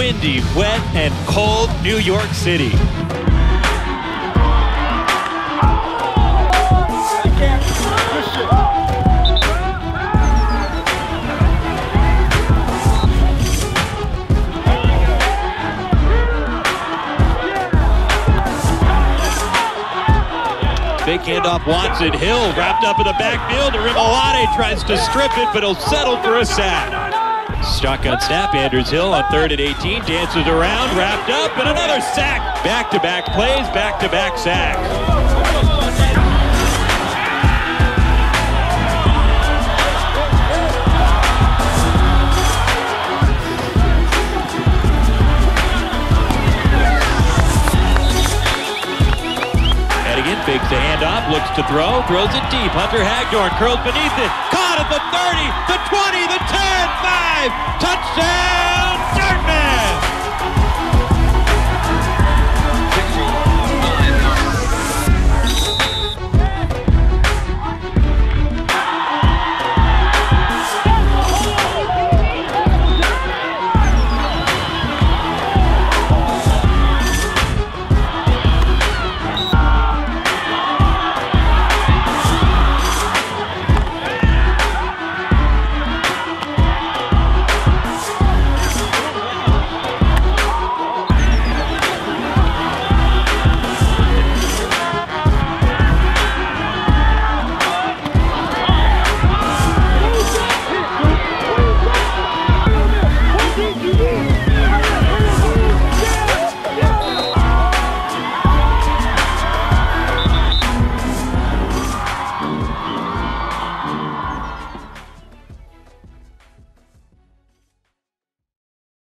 windy, wet, and cold New York City. Big handoff, Watson, Hill wrapped up in the backfield. Rimolade tries to strip it, but he'll settle for a sack. Shotgun snap, Anders Hill on 3rd and 18, dances around, wrapped up, and another sack. Back-to-back plays, back-to-back sacks. Fakes the handoff, looks to throw, throws it deep. Hunter Hagdorn curls beneath it. Caught at the 30, the 20, the 10, 5. Touchdown, Dartmouth!